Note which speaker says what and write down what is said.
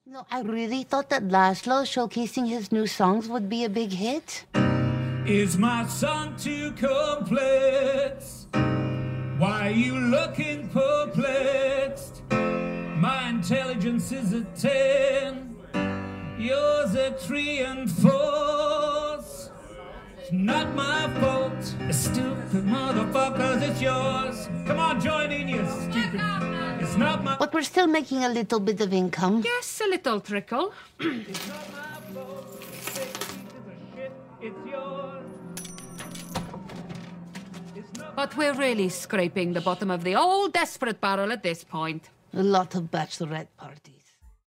Speaker 1: No, I really thought that Laszlo showcasing his new songs would be a big hit.
Speaker 2: Is my song too complex? Why are you looking perplexed? My intelligence is a 10, yours a 3 and 4. It's not my fault, stupid motherfuckers, it's yours. Come on, join in, you stupid. It's not my...
Speaker 1: But we're still making a little bit of income.
Speaker 3: Yes, a little trickle.
Speaker 2: It's not my fault, this piece of shit, it's yours. It's not...
Speaker 3: But we're really scraping the bottom of the old desperate barrel at this point.
Speaker 1: A lot of bachelorette parties.